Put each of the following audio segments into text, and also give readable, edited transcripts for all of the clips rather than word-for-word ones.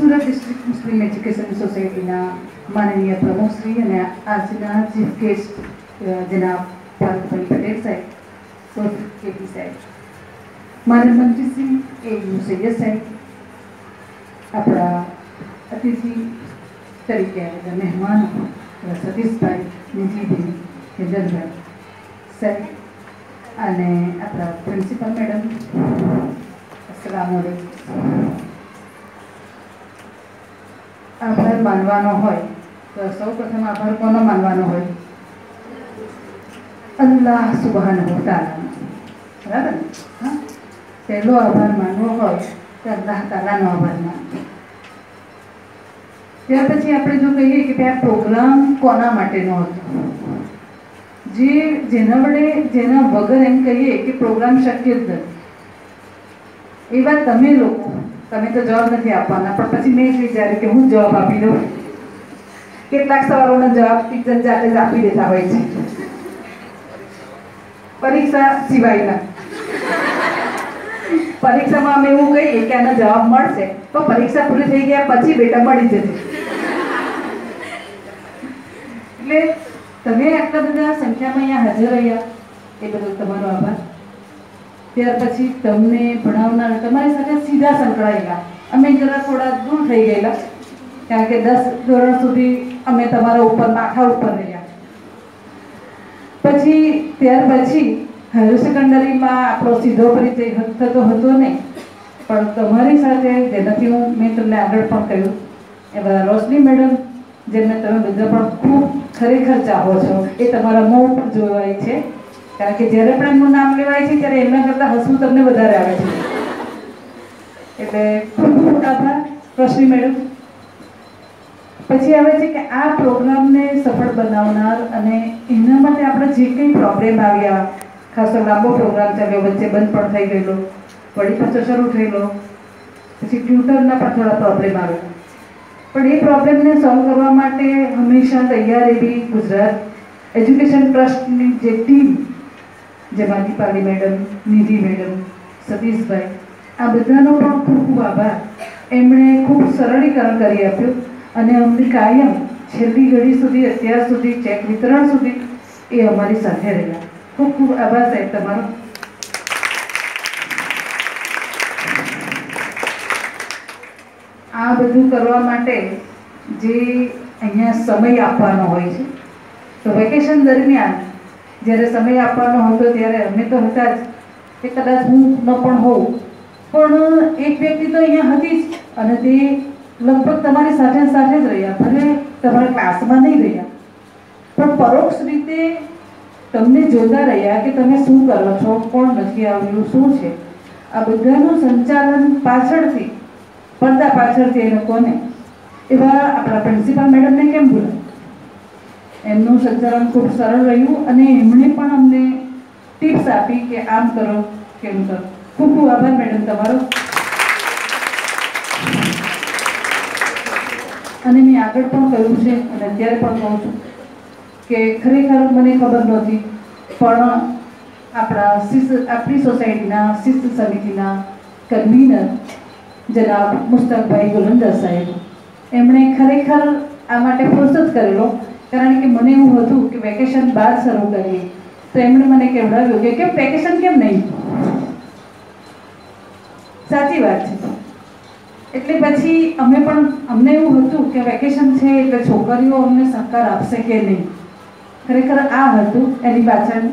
Surat district મુસ્લિમ education સોસાયટીના માનનીય પ્રમુખશ્રી અને આજના ચીફ ગેસ્ટ જનાબ ભારતભાઈ પટેલ સાહેબ, સોફ કેપી સાહેબ, માનવ મંત્રીશ્રી સૈયદ સાહેબ, આપણા અતિથિ તરીકે આવેલા મહેમાનો સતીશભાઈ, નિધિબેન, હેદરભાઈ સાહેબ અને આપણા પ્રિન્સિપલ મેડમ, અસ્સલામ વાલેકુમ. આભાર માનવાનો હોય તો સૌ પ્રથમ આભાર કોનો માનવાનો હોય? અલ્લાહ સુબહાનહુ તઆલાનો. બરાબર ને? હા, પહેલો આભાર માનવો હોય તો અલ્લાહ તાલાનો આભાર માનવો. ત્યાર પછી આપણે જો કહીએ કે આ પ્રોગ્રામ કોના માટેનો હતો, જેના વગર એમ કહીએ કે પ્રોગ્રામ શક્ય જ નથી, એવા તમે લોકો, તમે તો જવાબ નથી આપવાના, પણ પછી મેં જ વિચાર્યું કે હું જવાબ આપી દઉં. કેટલાક સવાલોનો જવાબ ટીચર જાતે જ આપી દેતા હોય છે, પરીક્ષા સિવાયના. પરીક્ષામાં અમે એવું કહીએ કે આનો જવાબ મળશે તો પરીક્ષા પૂરી થઈ ગયા પછી બેટા મળી જશે. એટલે તમે આટલા બધા સંખ્યામાં અહીંયા હાજર રહ્યા એ બદલ તમારો આભાર. ત્યાર પછી તમને ભણાવનાર તમારી સાથે સીધા સંકળાયેલા અમે જરા થોડા દૂર થઈ ગયેલા, કારણ કે 10 ધોરણ સુધી અમે તમારા ઉપર માથા ઉપર રહ્યા. પછી ત્યાર પછી હાયર સેકન્ડરીમાં આપણો સીધો પરિચય થતો હતો નહીં, પણ તમારી સાથે જેનાથી મેં તમને આગળ પણ કહ્યું એવા રોશની મેડમ, જેમને તમે બધા પણ ખૂબ ખરેખર ચાહો છો, એ તમારા મોં ઉપર જોવાય છે, કારણ કે જ્યારે પણ એમનું નામ લેવાય છે ત્યારે એમના કરતાં હસવું તમને વધારે આવે છે. એટલે ખૂબ ખૂબ આભાર રોશની મેડમ. પછી આવે છે કે આ પ્રોગ્રામને સફળ બનાવનાર અને એના માટે આપણે જે કંઈ પ્રોબ્લેમ આવ્યા, ખાસો લાંબો પ્રોગ્રામ ચાલ્યો, વચ્ચે બંધ પણ થઈ ગયેલો, વળી પાછો શરૂ થયેલો, પછી ટ્યુટરના પણ થોડા પ્રોબ્લેમ આવ્યા, પણ એ પ્રોબ્લેમને સોલ્વ કરવા માટે હંમેશા તૈયાર એવી ગુજરાત એજ્યુકેશન ટ્રસ્ટની જે ટીમ, જેમાં દીપાલી મેડમ, નિધિ મેડમ, સતીશભાઈ, આ બધાનો પણ ખૂબ ખૂબ આભાર. એમણે ખૂબ સરળીકરણ કરી આપ્યું અને અમને કાયમ છેલ્લી ઘડી સુધી, અત્યાર સુધી, ચેક વિતરણ સુધી એ અમારી સાથે રહ્યા. ખૂબ ખૂબ આભાર સાહેબ તમારો. આ બધું કરવા માટે જે અહીંયા સમય આપવાનો હોય છે, તો વેકેશન દરમિયાન જ્યારે સમય આપવાનો હતો ત્યારે અમે તો હતા જ, કે કદાચ હું ન પણ હોઉં, પણ એક વ્યક્તિ તો અહીંયા હતી જ, અને તે લગભગ તમારી સાથે સાથે જ રહ્યા, ભલે તમારા ક્લાસમાં નહીં રહ્યા, પણ પરોક્ષ રીતે તમને જોતા રહ્યા કે તમે શું કરો છો, કોણ નથી આવ્યું, શું છે. આ બધાનું સંચાલન પાછળથી, પડદા પાછળથી એ લોકોને, એવા આપણા પ્રિન્સિપલ મેડમને કેમ ભૂલાય, એમનું સંચાલન ખૂબ સરળ રહ્યું અને એમણે પણ અમને ટિપ્સ આપી કે આમ કરો, કેમ કરો. ખૂબ ખૂબ આભાર મેડમ તમારો. અને મેં આગળ પણ કહ્યું છે અને અત્યારે પણ કહું છું કે ખરેખર મને ખબર નહોતી, પણ આપણી સોસાયટીના શિસ્ત સમિતિના કન્વીનર જનાબ મુસ્તકભાઈ ગોલંદર સાહેબ, એમણે ખરેખર આ માટે પ્રોત્સાહિત કરેલો, કારણ કે મને એવું હતું કે વેકેશન બાદ શરૂ કરીએ, તો એમણે મને કહેવડાવ્યું કે કેમ વેકેશન કેમ નહીં. સાચી વાત છે. એટલે પછી અમને એવું હતું કે વેકેશન છે એટલે છોકરીઓ અમને સહકાર આપશે કે નહીં. ખરેખર આ હતું એની પાછળ.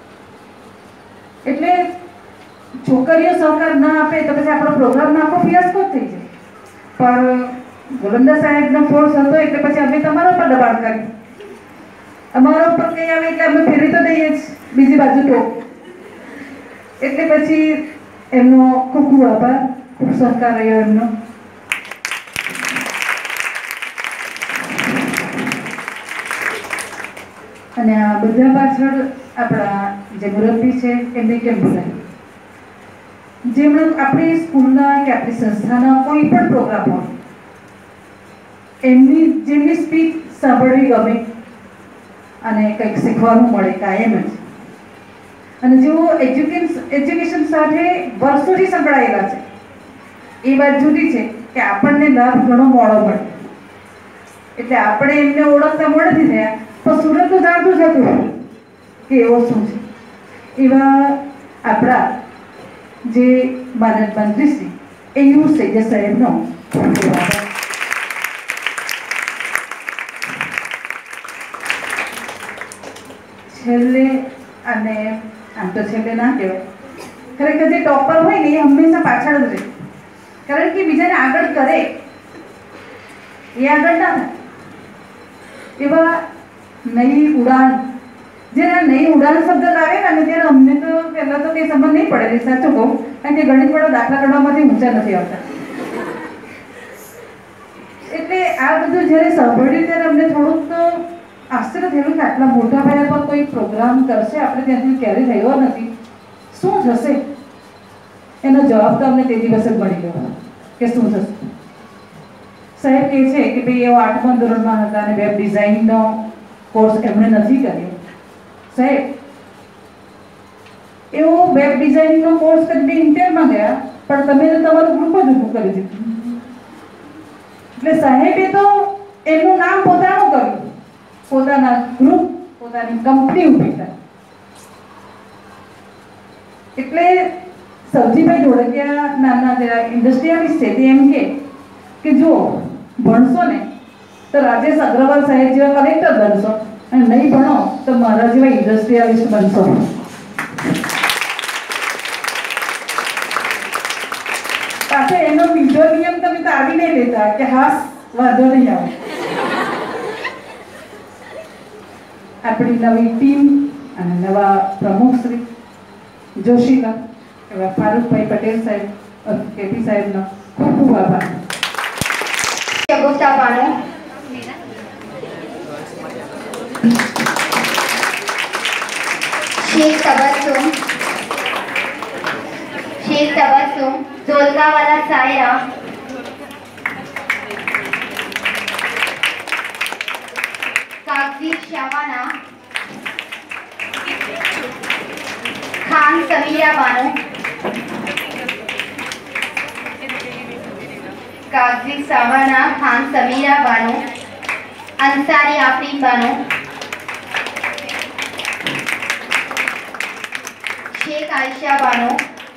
એટલે છોકરીઓ સહકાર ના આપે તો પછી આપણો પ્રોગ્રામ આખો ફિયાસ્કો જ થઈ જાય. પણ ગોલંદર સાહેબનો ફોર્સ હતો એટલે પછી અમે તમારા ઉપર દબાણ કર્યું. અમારા ઉપર કંઈ આવે એટલે અમે ફેરી તો દઈએ જ બીજી બાજુ તો. એટલે પછી એમનો ખૂબ ખૂબ આભાર, ખૂબ સહકાર રહ્યો એમનો. અને આ બધા પાછળ આપણા જે મુરબ્બી છે એમને કેમ ભૂલાય, જેમણે આપણી સ્કૂલના કે આપણી સંસ્થાના કોઈ પણ પ્રોગ્રામ હોય જેમની સ્પીચ સાંભળવી ગમે અને કંઈક શીખવાનું મળે કાયમ જ. અને જેઓ એજ્યુકેશન સાથે વર્ષોથી સંકળાયેલા છે એ વાત જુદી છે, કે આપણને લાભ ઘણો મોડો મળે, એટલે આપણે એમને ઓળખતા મોડેથી થયા, પણ સુરત તો જાણતું જ હતું કે એવો શું છે. એવા આપણા જે માનદ મંત્રીશ્રી એવું સૈયદ સાહેબનો છેલ્લે, અને આમ તો છેલ્લે ના કહેવાય, ખરેખર જે ટોપર હોય ને એ હંમેશા પાછળ જ રહે, કારણ કે બીજાને આગળ કરે એ આગળ ના થાય. એવા નઈ ઉડાન, જ્યારે નઈ ઉડાન શબ્દ લાગે ને ત્યારે અમને તો પહેલાં તો કંઈ સમજ નહીં પડે, સાચું કહું, કારણ કે ગણિતવાળા દાખલા કાઢવામાંથી ઊંચા નથી આવતા. એટલે આ બધું જ્યારે સાંભળ્યું ત્યારે અમને થોડુંક તો આશ્ચર્ય થયેલું કે આટલા મોટા પાયા પર કોઈ પ્રોગ્રામ કરશે, આપણે ત્યાંથી ક્યારેય થયો નથી, શું થશે? એનો જવાબ તો અમને તે દિવસ જ મળી ગયો કે શું થશે. સાહેબ કહે છે કે ભાઈ એવો 8મા ધોરણમાં હતા અને વેબ ડિઝાઇનનો કોર્સ એમણે નથી કર્યો. સાહેબ એવો વેબ ડિઝાઇનનો કોર્સ કરીને ઇન્ટરમાં ગયા, પણ તમે તો તમારું ગ્રુપ જ ઊભું કરી દીધું. એટલે સાહેબે તો એમનું નામ પોતાનું કર્યું, પોતાના ગ્રુપ, પોતાની કંપની ઊભી કરી. એટલે સવજીભાઈ ધોળકિયા નામના જરા ઇન્ડસ્ટ્રીયાલિસ્ટ છે, તે એમ કે જો ભણશો ને તો રાજેશ અગ્રવાલ સાહેબ જેવા કલેક્ટર બનશો, અને નહીં ભણો તો મારા જેવા ઇન્ડસ્ટ્રીયાલિસ્ટ બનશો. પાછો એનો બીજો નિયમ તમે તાળી નહીં લેતા કે હા વાંધો નહીં આવે. આપણી નવી ટીમ અને નવા પ્રમુખ શ્રી જોશીકા એવા ફારૂકભાઈ પટેલ સાહેબ, કેપી સાહેબનો ખૂબ ખૂબ આભાર. शेख तबस्सुम जोलका वाला सायरा, कागजी Shabana, Khan Samira Bano, Kagzi Shabana, Khan Samira Bano, Ansari Afreen Bano, Sheikh Ayesha Bano,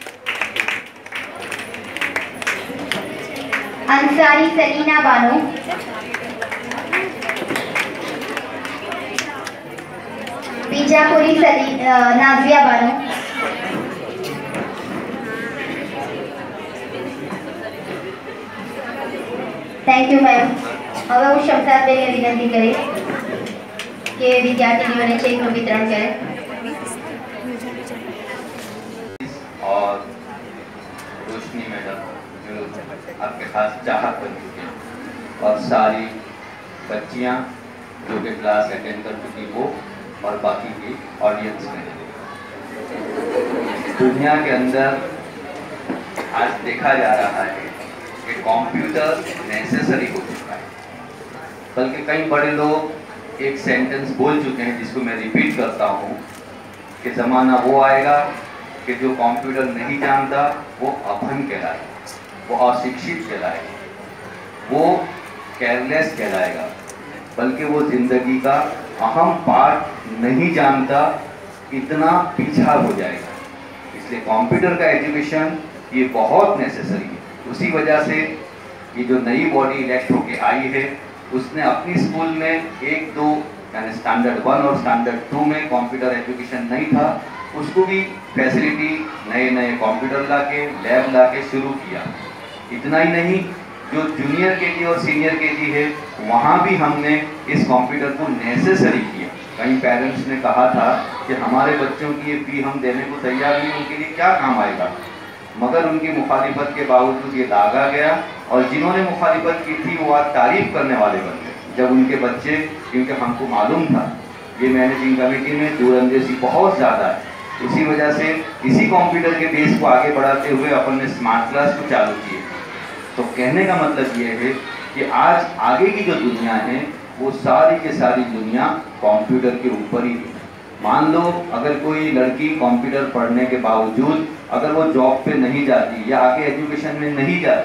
Ansari Salina Bano, Bijapuri Nazia Bano, thank you ma'am. હવે હું શમશાદબેનને વિનંતી કરીશ કે વિદ્યાર્થીનીઓને ચેકનું વિતરણ કરે. और रोशनी मैडम जो आपके खास चाहत बन चुके हैं, और सारी बच्चियां जो कि क्लास अटेंड कर चुकी वो, और बाकी की ऑडियंस में. दुनिया के अंदर आज देखा जा रहा है कि कंप्यूटर नेसेसरी हो चुका है, बल्कि कई बड़े लोग एक सेंटेंस बोल चुके हैं जिसको मैं रिपीट करता हूँ कि ज़माना वो आएगा कि जो कंप्यूटर नहीं जानता वो अभन कहलाएगा, वो अशिक्षित कहलाएगा, वो केयरलेस कहलाएगा, बल्कि वो जिंदगी का अहम पार्ट नहीं जानता, इतना पीछा हो जाएगा. इसलिए कंप्यूटर का एजुकेशन ये बहुत नेसेसरी है. उसी वजह से ये जो नई बॉडी इलेक्ट होके आई है, उसने अपनी स्कूल में 1-2 यानी स्टैंडर्ड 1 और स्टैंडर्ड 2 में कंप्यूटर एजुकेशन नहीं था, उसको भी फैसिलिटी नए कंप्यूटर लाके, लैब लाके शुरू किया. इतना ही नहीं, जो जूनियर केजी और सीनियर केजी है वहाँ भी हमने इस कंप्यूटर को नेसेसरी किया. कई पेरेंट्स ने कहा था कि हमारे बच्चों की ये फी हम देने को तैयार नहीं, उनके लिए क्या काम आएगा, मगर उनकी मुखालिफत के बावजूद ये दागा गया, और जिन्होंने मुखालिफत की थी वो आज तारीफ करने वाले बन गए जब उनके बच्चे, क्योंकि हमको मालूम था ये मैनेजिंग कमेटी में दूरंदेशी बहुत ज़्यादा है, उसी वजह से इसी कंप्यूटर के बेस को आगे बढ़ाते हुए अपन ने स्मार्ट क्लास को चालू किए. तो कहने का मतलब ये है कि आज आगे की जो दुनिया है वो सारी की सारी दुनिया कंप्यूटर के ऊपर ही है. मान लो अगर कोई लड़की कंप्यूटर पढ़ने के बावजूद अगर वो जॉब पे नहीं जाती या आगे एजुकेशन में नहीं जाती, तो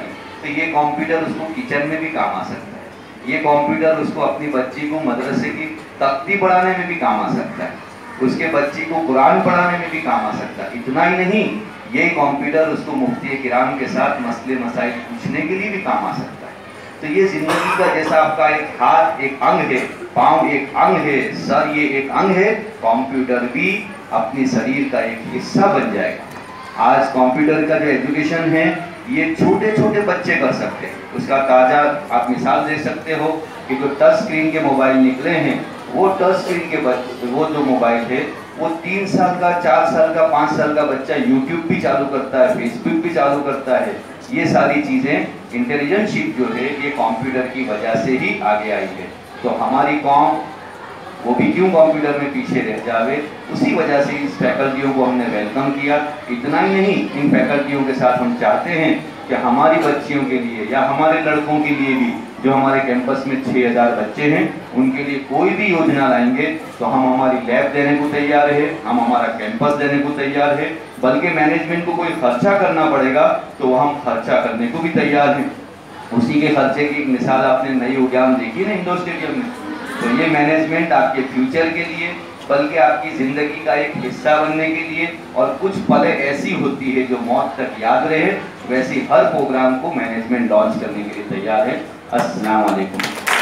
तो ये कंप्यूटर उसको किचन में भी काम आ सकता है। ये कंप्यूटर उसको अपनी बच्ची को मदरसे की तख्ती पढ़ाने में भी काम आ सकता है, उसके बच्ची को कुरान पढ़ाने में भी काम आ सकता है। इतना ही नहीं, ये कंप्यूटर उसको मुफ्ती किराम के साथ मसले मसाइल पूछने के लिए भी काम आ सकता है। तो ये जिंदगी का जैसा आपका एक हाथ एक अंग है, पाँव एक अंग है, सर ये एक अंग है, कंप्यूटर भी अपने शरीर का एक हिस्सा बन जाएगा। आज कंप्यूटर का जो एजुकेशन है ये छोटे छोटे बच्चे कर सकते हैं। उसका ताज़ा आप मिसाल दे सकते हो कि जो टच स्क्रीन के मोबाइल निकले हैं, वो टच स्क्रीन के वो जो मोबाइल है वो 3 साल का, 4 साल का, 5 साल का बच्चा यूट्यूब भी चालू करता है, फेसबुक भी चालू करता है। ये सारी चीज़ें इंटेलिजेंट शिप जो है ये कंप्यूटर की वजह से ही आगे आई है। तो हमारी कौम वो भी क्यों कंप्यूटर में पीछे रह जावे, उसी वजह से इस फैकल्टियों को हमने वेलकम किया। इतना ही नहीं, इन फैकल्टियों के साथ हम चाहते हैं कि हमारी बच्चियों के लिए या हमारे लड़कों के लिए भी, जो हमारे कैंपस में 6000 बच्चे हैं, उनके लिए कोई भी योजना लाएंगे तो हम हमारी लैब देने को तैयार है, हम हमारा कैंपस देने को तैयार है। बल्कि मैनेजमेंट को कोई खर्चा करना पड़ेगा तो वो हम खर्चा करने को भी तैयार हैं। उसी के खर्चे की एक मिसाल आपने नई उद्यान देखी ना इंडोर स्टेडियम में। तो ये मैनेजमेंट आपके फ्यूचर के लिए, बल्कि आपकी ज़िंदगी का एक हिस्सा बनने के लिए, और कुछ पलें ऐसी होती है जो मौत तक याद रहे, वैसे हर प्रोग्राम को मैनेजमेंट लॉन्च करने के लिए तैयार है। अस्सलाम वालेकुम।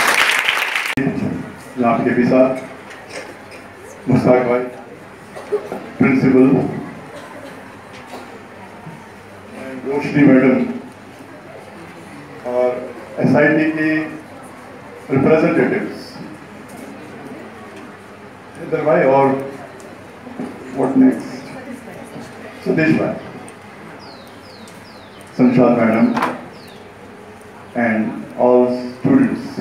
आपके भी साथ मुश्ताक भाई प्रिंसिपल, रोशनी मैडम और एसआईटी की रिप्रेजेंटेटिव्स इधर भाई, और व्हाट नेक्स्ट सतीश भाई, Shamshad madam and all students.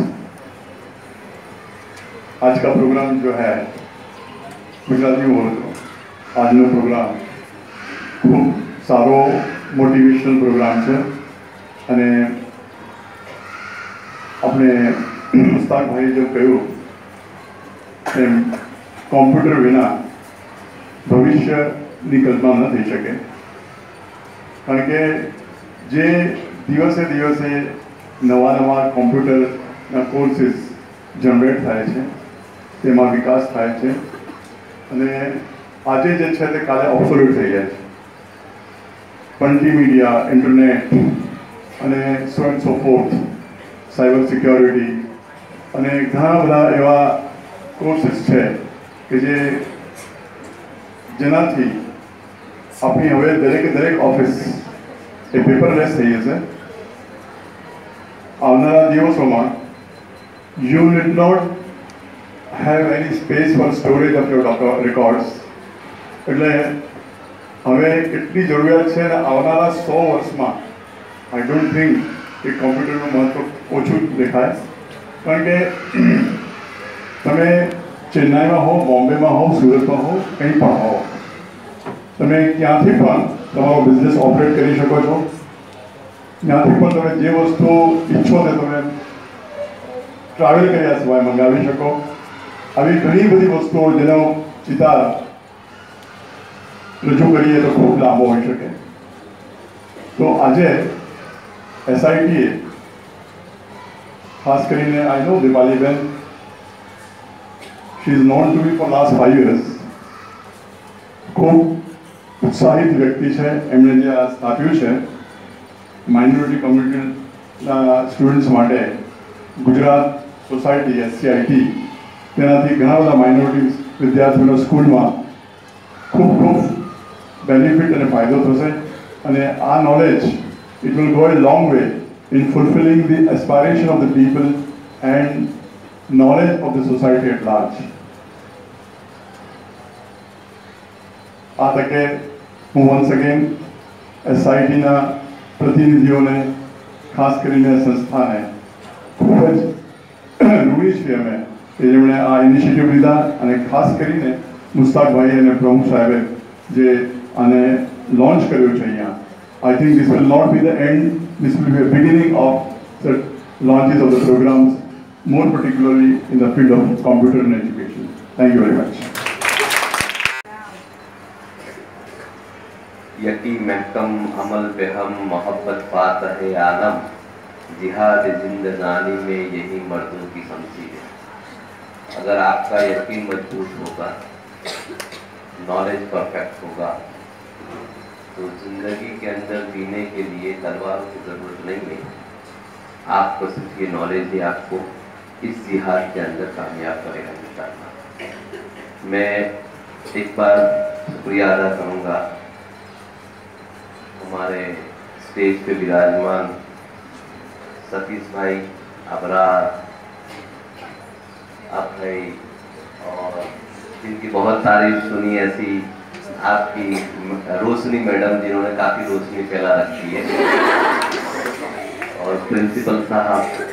आज का प्रोग्राम जो है गुजराती में बोल दो, આજનો પ્રોગ્રામ ખૂબ સારો મોટિવેશનલ પ્રોગ્રામ છે અને આપણે મુસ્તાક ભાઈએ જો કહ્યું એમ કોમ્પ્યુટર વિના ભવિષ્યની કલ્પના ન થઈ શકે, કારણ કે જે દિવસે દિવસે નવા નવા કોમ્પ્યુટરના કોર્સીસ જનરેટ થાય છે, તેમાં વિકાસ થાય છે અને આજે જે છે તે કાલે ઓબ્સોલ્યુટ થઈ જાય છે. મલ્ટીમીડિયા, ઇન્ટરનેટ અને so and so forth, cyber security અને ઘણા બધા એવા કોર્સીસ છે કે જેનાથી આપણી હવે દરેકે દરેક ઓફિસ એ પેપરલેસ થઈ જશે. આવનારા દિવસોમાં you need not have any space for storage of your records. એટલે હવે એટલી જરૂરિયાત છે ને આવનારા 100 વર્ષમાં આઈ ડોન્ટ થિંક કે કોમ્પ્યુટરનું મહત્વ ઓછું દેખાય, કારણ કે તમે ચેન્નાઈમાં હો, બોમ્બેમાં હો, સુરતમાં હો, કંઈ પણ હો, તમે ક્યાંથી પણ તમારો બિઝનેસ ઓપરેટ કરી શકો છો. ત્યાંથી પણ તમે જે વસ્તુ ઈચ્છો ને તમે ટ્રાવેલ કર્યા સિવાય મંગાવી શકો. આવી ઘણી બધી વસ્તુઓ જેનો ચિતાર રજૂ કરીએ તો ખૂબ લાંબો હોઈ શકે. તો આજે એસઆઈટીએ ખાસ કરીને I know Deepaliben, she is known to me for last 5 years. ખૂબ ઉત્સાહિત વ્યક્તિ છે. એમણે જે આ સ્થાપ્યું છે માઇનોરિટી કમ્યુનિટીના સ્ટુડન્ટ્સ માટે ગુજરાત સોસાયટી SCIT, તેનાથી ઘણા બધા માઇનોરિટી વિદ્યાર્થીઓના સ્કૂલમાં ખૂબ ખૂબ બેનિફિટ અને ફાયદો થશે. અને આ knowledge it will go a long way in fulfilling the aspiration of the people and knowledge of the society at large. આ તકે હું વન્સ અગેન SITના પ્રતિનિધિઓને, ખાસ કરીને સંસ્થાને ખૂબ જ ઋણી છીએ અમે કે જેમણે આ ઇનિશિયેટિવ લીધા, અને ખાસ કરીને મુસ્તાકભાઈ અને પ્રમુખ સાહેબે જે આને લોન્ચ કર્યું છે અહીંયા. I think this will not be the end, this will be a beginning of the launches of the programs, more particularly in the field of computer and education. Thank you very much. यकी महकम अमल बेहम मोहब्बत बात है आलम, जिहाद जिंदगानी में यही मर्दों की शमशीर है। अगर आपका यकीन मजबूत होगा, नॉलेज परफेक्ट होगा, तो जिंदगी के अंदर जीने के लिए तलवारों की ज़रूरत नहीं है। आपको सिर्फ ये नॉलेज ही आपको इस जिहाद के अंदर कामयाब करेगा इंशाअल्लाह। मैं एक बार शुक्रिया अदा करूँगा हमारे स्टेज पे विराजमान सतीश भाई, अबरार, आप भाई, और जिनकी बहुत तारीफ सुनी, ऐसी आपकी रोशनी मैडम जिन्होंने काफ़ी रोशनी फैला रखी है, और प्रिंसिपल साहब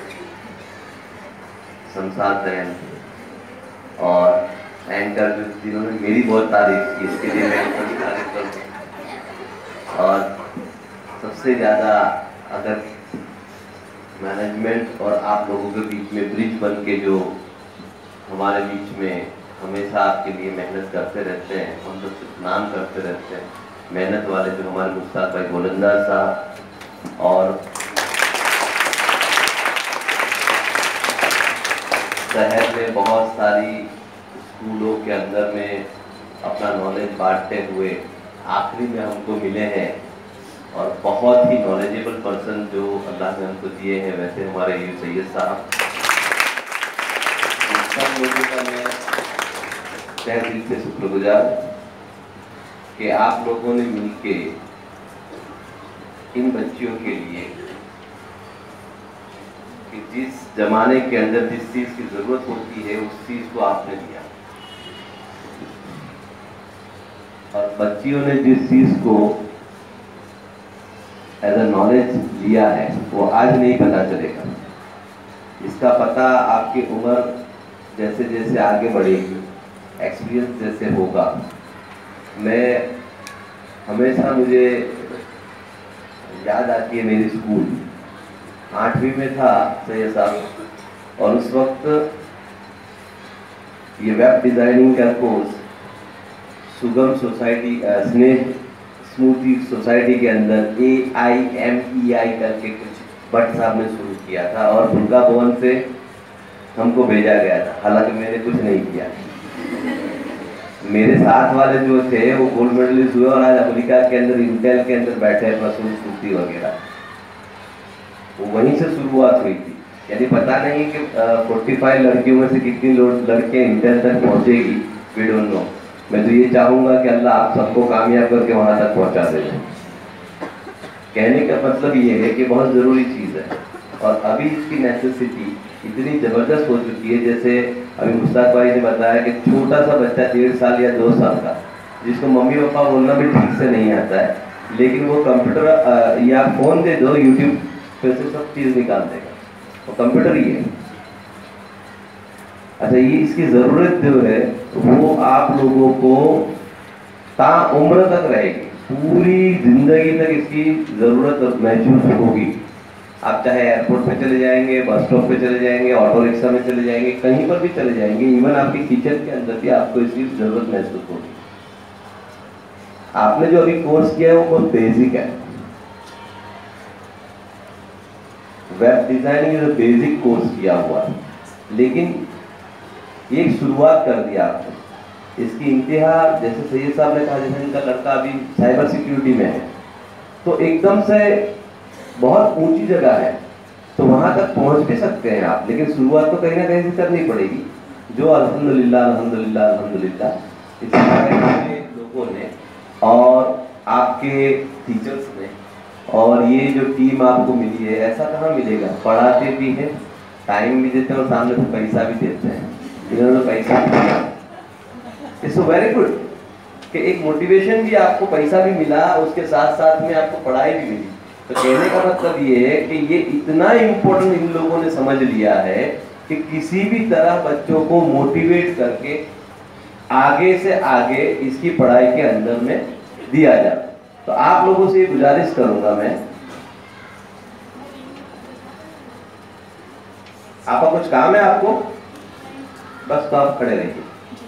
शमशाद बहन, और एंकर जिन्होंने मेरी बहुत तारीफ की, इसके लिए मैं उनकी तारीफ करूँ। और सबसे ज़्यादा अगर मैनेजमेंट और आप लोगों के बीच में ब्रिज बन के जो हमारे बीच में हमेशा आपके लिए मेहनत करते रहते हैं, हम लोग सिर्फ नाम करते रहते हैं, मेहनत वाले जो हमारे मुश्ताक भाई गोलंदाज साहब, और शहर में बहुत सारी स्कूलों के अंदर में अपना नॉलेज बांटते हुए आखिरी में हमको मिले हैं, और बहुत ही नॉलेजेबल पर्सन जो अल्लाह ने हमको दिए हैं, वैसे हमारे यू सैयद साहब, सब लोगों का मैं तहे दिल से शुक्रगुजार कि आप लोगों ने मिलके इन बच्चियों के लिए कि जिस जमाने के अंदर जिस चीज़ की ज़रूरत होती है उस चीज़ को आपने दिया, और बच्चियों ने जिस चीज़ को एज अ नॉलेज लिया है वो आज नहीं पता चलेगा। इसका पता आपकी उम्र जैसे जैसे आगे बढ़ेगी, एक्सपीरियंस जैसे होगा। मैं हमेशा मुझे याद आती है मेरी स्कूल, 8वीं में था सैयद साहब, और उस वक्त ये वेब डिज़ाइनिंग का कोर्स सुगम सोसाइटी स्नेह स्मूथी सोसाइटी के अंदर AIMEI करके कुछ भट्ट साहब ने शुरू किया था, और दुर्गा भवन से हमको भेजा गया था, हालांकि मैंने कुछ नहीं किया। मेरे साथ वाले जो थे वो गोल्ड मेडलिस्ट हुए और आज अमेरिका के अंदर इंटेल के अंदर बैठे हैं, मसूद सूती वगैरह। वो वहीं से शुरुआत हुई थी, यानी पता नहीं कि 45 लड़कियों में से कितनी लड़कियाँ इंटेल तक पहुँचेगी, वी डोंट नो। मैं तो ये चाहूँगा कि अल्लाह आप सबको कामयाब करके वहाँ तक पहुँचा दे। कहने का मतलब ये है कि बहुत ज़रूरी चीज़ है, और अभी इसकी नेसेसिटी इतनी ज़बरदस्त हो चुकी है। जैसे अभी मुश्ताक भाई ने बताया कि छोटा सा बच्चा 1.5 साल या 2 साल का, जिसको मम्मी पापा बोलना भी ठीक से नहीं आता है, लेकिन वो कंप्यूटर या फ़ोन दे दो, यूट्यूब पे से सब चीज़ निकाल देगा, वो कंप्यूटर ही है। अच्छा, ये इसकी ज़रूरत जो है वो आप लोगों को ताउम्र तक रहेगी, पूरी ज़िंदगी तक इसकी ज़रूरत महसूस होगी। आप चाहे एयरपोर्ट पे चले जाएंगे, बस स्टॉप पे चले जाएंगे, ऑटो रिक्शा में चले जाएंगे, कहीं पर भी चले जाएंगे, इवन आपके किचन के अंदर भी आपको इसकी ज़रूरत महसूस होगी। आपने जो अभी कोर्स किया है वो बहुत बेसिक है, web designing is basic course किया हुआ, लेकिन ये एक शुरुआत कर दिया आपने। इसकी इंतहा, जैसे सैयद साहब ने कहा, जैसे इनका लड़का अभी साइबर सिक्योरिटी में है, तो एकदम से बहुत ऊंची जगह है, तो वहाँ तक पहुँच भी सकते हैं आप, लेकिन शुरुआत तो कहीं ना कहीं से करनी पड़ेगी। जो अल्हम्दुलिल्लाह अल्हम्दुलिल्लाह अल्हम्दुलिल्लाह इस हमारे लोगों ने और आपके टीचर्स ने और ये जो टीम आपको मिली है, ऐसा कहाँ मिलेगा। पढ़ाते भी हैं, टाइम भी देते हैं और सामने से पैसा भी देते हैं। इन्होंने पैसा दिया, इट्स वेरी गुड कि एक मोटिवेशन भी आपको, पैसा भी मिला, उसके साथ साथ में आपको पढ़ाई भी मिली। तो कहने का मतलब ये है कि ये इतना इम्पोर्टेंट इन लोगों ने समझ लिया है कि किसी भी तरह बच्चों को मोटिवेट करके आगे से आगे इसकी पढ़ाई के अंदर में दिया जाए। तो आप लोगों से गुजारिश करूंगा मैं, आपका कुछ काम है आपको, बस तो आप खड़े रहिए।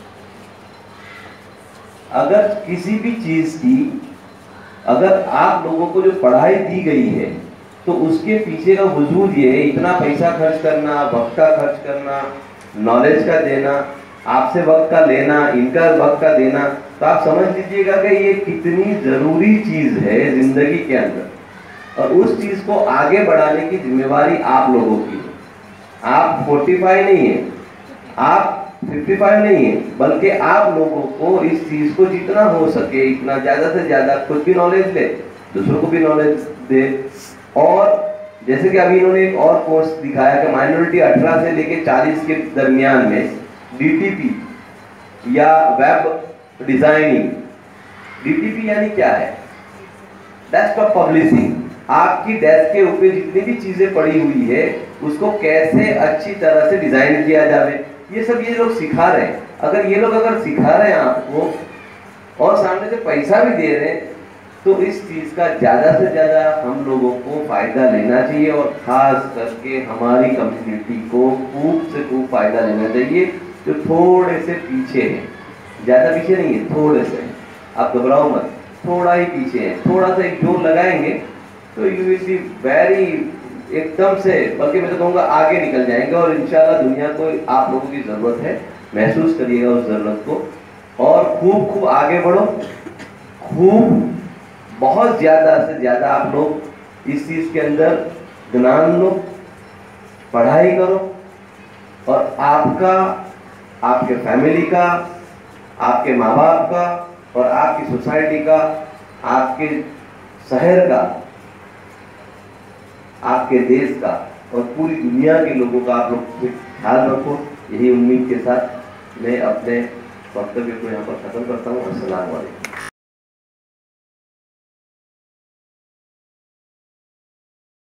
अगर किसी भी चीज की, अगर आप लोगों को जो पढ़ाई दी गई है तो उसके पीछे का वजूद ये है, इतना पैसा खर्च करना, वक्त का खर्च करना, नॉलेज का देना, आपसे वक्त का लेना, इनका वक्त का देना, तो आप समझ लीजिएगा कि ये कितनी जरूरी चीज है जिंदगी के अंदर। और उस चीज को आगे बढ़ाने की जिम्मेवारी आप लोगों की है। आप 45 नहीं है, आप 55 नहीं है, बल्कि आप लोगों को इस चीज को जितना हो सके इतना ज्यादा से ज्यादा खुद भी नॉलेज ले, दूसरों को भी नॉलेज दे। और जैसे कि अभी इन्होंने एक और कोर्स दिखाया कि माइनॉरिटी 18 से लेके 40 के दरमियान में डीटीपी या वेब डिजाइनिंग। डीटीपी यानी क्या है? Desktop publishing. आपकी डेस्क के ऊपर जितनी भी चीजें पड़ी हुई है उसको कैसे अच्छी तरह से डिजाइन किया जाए, ये सब ये लोग सिखा रहे हैं। अगर ये लोग सिखा रहे हैं आपको और सामने से पैसा भी दे रहे हैं, तो इस चीज का ज्यादा से ज्यादा हम लोगों को फायदा लेना चाहिए। और खास करके हमारी कम्युनिटी को खूब से खूब फायदा लेना चाहिए जो थोड़े से पीछे हैं। ज्यादा पीछे नहीं है, थोड़े से। आप घबराओ मत, थोड़ा ही पीछे है। थोड़ा सा एक जोर लगाएंगे तो यू विल बी वेरी, एकदम से, बल्कि मैं तो कहूँगा आगे निकल जाएंगे। और इंशाल्लाह दुनिया को आप लोगों की जरूरत है, महसूस करिएगा उस जरूरत को और खूब खूब आगे बढ़ो। खूब बहुत ज्यादा से ज्यादा आप लोग इस चीज के अंदर ज्ञान लो, पढ़ाई करो और आपका, आपके फैमिली का, आपके माँ बाप का और आपकी सोसाइटी का, आपके शहर का, आपके देश का और पूरी दुनिया के लोगों का आप लोग ख्याल रखो। यही उम्मीद के साथ मैं अपने वक्तव्य को यहाँ पर खत्म करता हूँ। अस्सलाम वालेकुम।